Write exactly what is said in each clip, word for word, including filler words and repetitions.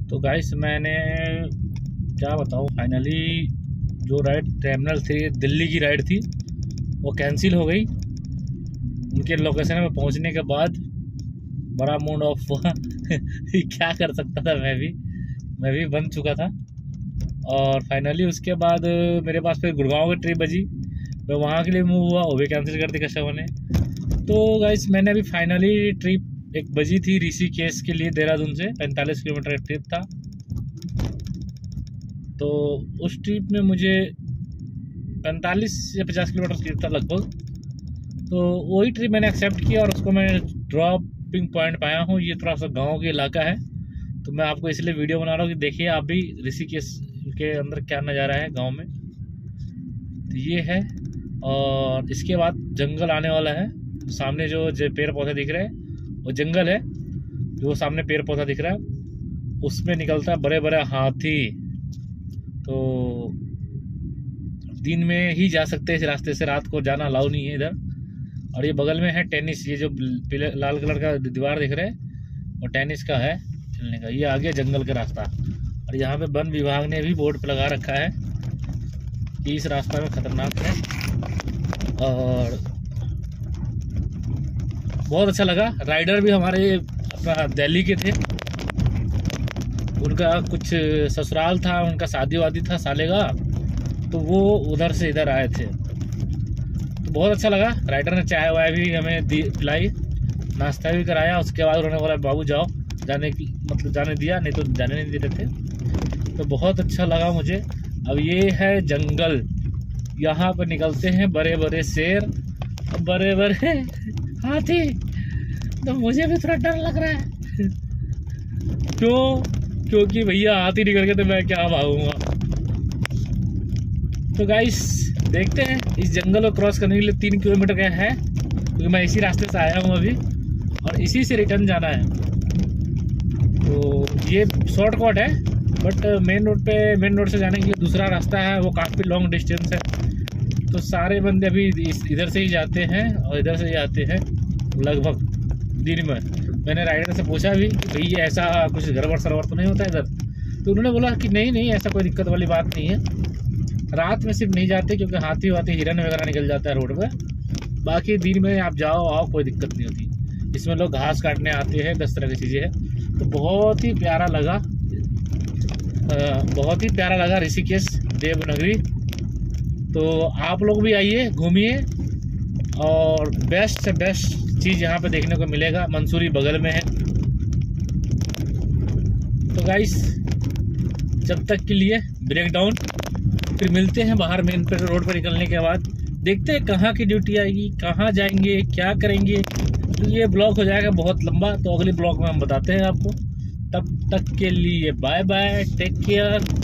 तो गाइस मैंने क्या बताऊं, फाइनली जो राइड टर्मिनल थी, दिल्ली की राइड थी, वो कैंसिल हो गई। उनके लोकेशन में पहुंचने के बाद बड़ा मूड ऑफ हुआ क्या कर सकता था, मैं भी मैं भी बन चुका था। और फाइनली उसके बाद मेरे पास फिर गुड़गांव की ट्रिप बजी, मैं वहाँ के लिए मूव हुआ, वो भी कैंसिल कर दी कस्टमर ने। तो गाइस मैंने अभी फाइनली ट्रिप एक बजी थी ऋषिकेश के लिए, देहरादून से पैंतालीस किलोमीटर का ट्रिप था। तो उस ट्रिप में मुझे पैंतालीस या पचास किलोमीटर ट्रिप था लगभग। तो वही ट्रिप मैंने एक्सेप्ट किया और उसको मैं ड्रॉपिंग पॉइंट पाया हूँ। ये थोड़ा सा गांव का इलाका है, तो मैं आपको इसलिए वीडियो बना रहा हूँ कि देखिए आप भी ऋषिकेश के अंदर क्या नज़ारा है गांव में। तो ये है, और इसके बाद जंगल आने वाला है। सामने जो पेड़ पौधे दिख रहे हैं वो जंगल है, जो सामने पेड़ पौधा दिख रहा है उसमें निकलता है बड़े बड़े हाथी। तो दिन में ही जा सकते हैं इस रास्ते से, रात को जाना अलाउ नहीं है इधर। और ये बगल में है टेनिस, ये जो पीले लाल कलर का दीवार दिख रहा है वो टेनिस का है चलने का। ये आगे जंगल का रास्ता, और यहाँ पे वन विभाग ने भी बोर्ड पे लगा रखा है कि इस रास्ता में खतरनाक है। और बहुत अच्छा लगा। राइडर भी हमारे अपना दिल्ली के थे, उनका कुछ ससुराल था, उनका शादी वादी था साले का, तो वो उधर से इधर आए थे। तो बहुत अच्छा लगा। राइडर ने चाय वाय भी हमें दी पिलाई, नाश्ता भी कराया। उसके बाद उन्होंने बोला बाबू जाओ, जाने की मतलब जाने दिया, नहीं तो जाने नहीं देते थे। तो बहुत अच्छा लगा मुझे। अब ये है जंगल, यहाँ पर निकलते हैं बड़े बड़े शेर, बड़े बड़े हाथी। तो मुझे भी थोड़ा डर लग रहा है क्यों? क्योंकि भैया हाथी निकल के तो मैं क्या भागूंगा। तो गाइस देखते हैं, इस जंगल को क्रॉस करने के लिए तीन किलोमीटर का है, क्योंकि मैं इसी रास्ते से आया हूँ अभी और इसी से रिटर्न जाना है। तो ये शॉर्टकट है, बट मेन रोड पे मेन रोड से जाने के लिए दूसरा रास्ता है, वो काफ़ी लॉन्ग डिस्टेंस है। तो सारे बंदे अभी इधर से ही जाते हैं और इधर से ही आते हैं लगभग दिन में। मैंने राइडर से पूछा भी कि भैया ऐसा कुछ गड़बड़ सरवर तो नहीं होता इधर? तो उन्होंने बोला कि नहीं नहीं, ऐसा कोई दिक्कत वाली बात नहीं है। रात में सिर्फ नहीं जाते क्योंकि हाथी वाथी हिरन वगैरह निकल जाता है रोड पे, बाकी दिन में आप जाओ आओ कोई दिक्कत नहीं होती। इसमें लोग घास काटने आते हैं, दस तरह की चीज़ें हैं। तो बहुत ही प्यारा लगा, आ, बहुत ही प्यारा लगा ऋषिकेश देवनगरी। तो आप लोग भी आइए, घूमिए, और बेस्ट से बेस्ट चीज़ यहाँ पे देखने को मिलेगा। मंसूरी बगल में है। तो गाइस जब तक के लिए ब्रेक डाउन, फिर मिलते हैं बाहर मेन पे रोड पर निकलने के बाद। देखते हैं कहाँ की ड्यूटी आएगी, कहाँ जाएंगे, क्या करेंगे। तो ये ब्लॉग हो जाएगा बहुत लंबा, तो अगले ब्लॉग में हम बताते हैं आपको। तब तक के लिए बाय बाय, टेक केयर।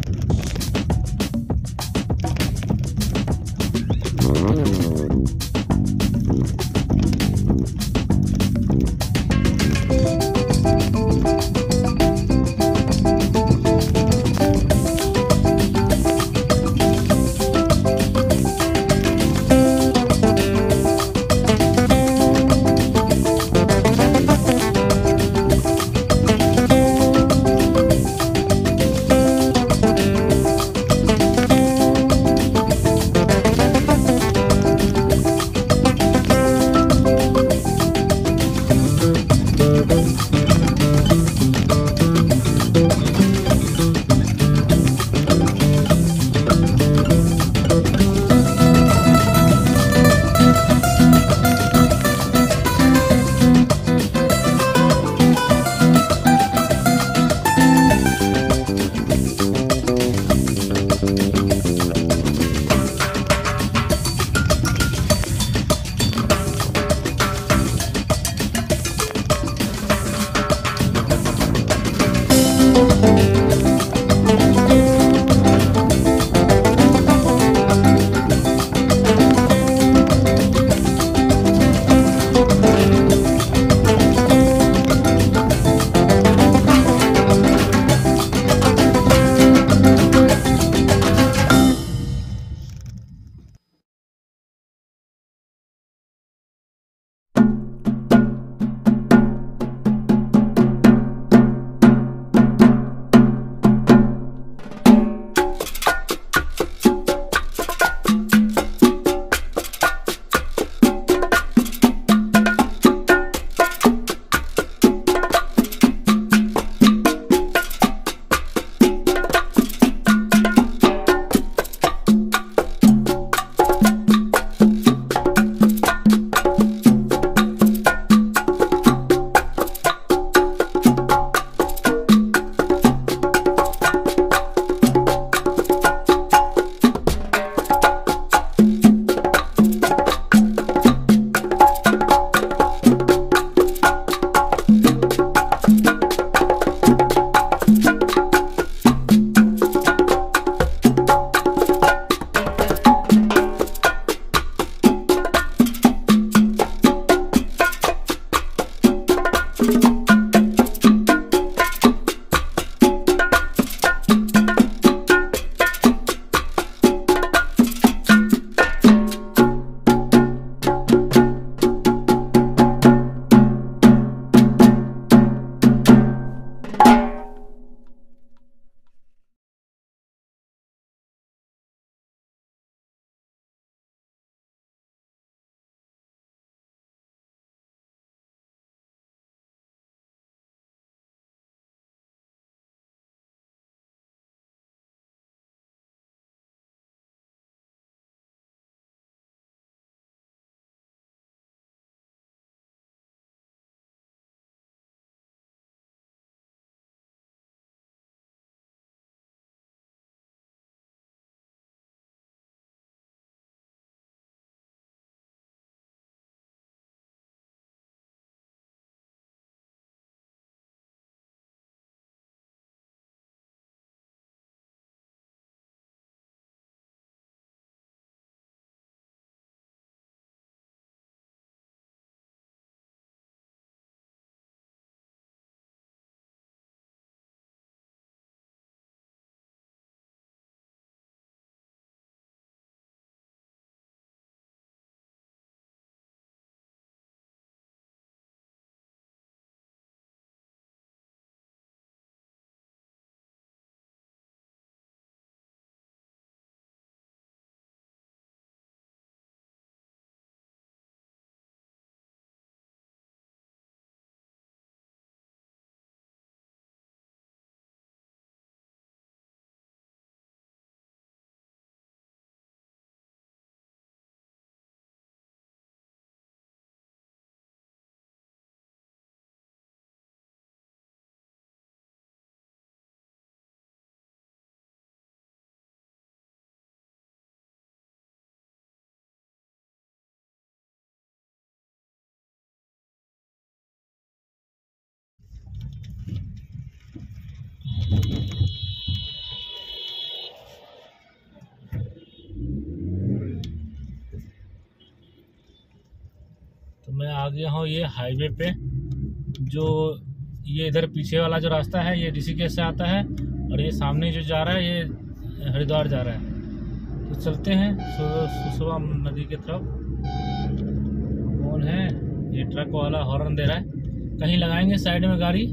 आ गया हूँ ये हाईवे पे। जो ये इधर पीछे वाला जो रास्ता है ये ऋषिकेश से आता है, और ये सामने जो जा रहा है ये हरिद्वार जा रहा है। तो चलते हैं सुसवा नदी की तरफ। कौन है ये ट्रक वाला, हॉर्न दे रहा है। कहीं लगाएंगे साइड में गाड़ी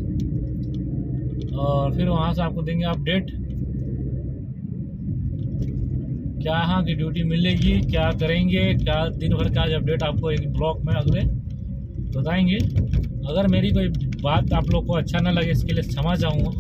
और फिर वहाँ से आपको देंगे अपडेट, क्या यहाँ की ड्यूटी मिलेगी, क्या करेंगे, क्या दिन भर का आज अपडेट आपको एक ब्लॉग में अगले बताएंगे। अगर मेरी कोई बात आप लोग को अच्छा ना लगे इसके लिए क्षमा चाहूँगा।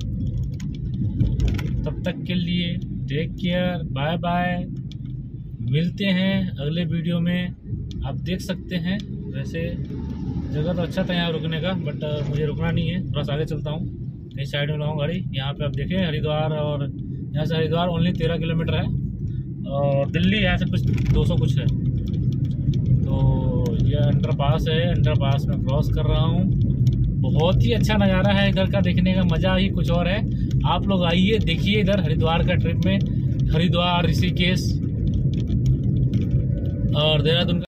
तब तक के लिए टेक केयर, बाय बाय। मिलते हैं अगले वीडियो में। आप देख सकते हैं वैसे जगह तो अच्छा था यहाँ रुकने का, बट मुझे रुकना नहीं है, थोड़ा सा आगे चलता हूँ, कहीं साइड में लगाऊँ गाड़ी। यहाँ पे आप देखें हरिद्वार, और यहाँ से हरिद्वार ओनली तेरह किलोमीटर है, और दिल्ली यहाँ से कुछ दो सौ कुछ है। तो ये अंडरपास है, अंडरपास में क्रॉस कर रहा हूँ। बहुत ही अच्छा नज़ारा है इधर का, देखने का मज़ा ही कुछ और है। आप लोग आइए देखिए इधर हरिद्वार का ट्रिप में, हरिद्वार, ऋषिकेश और देहरादून।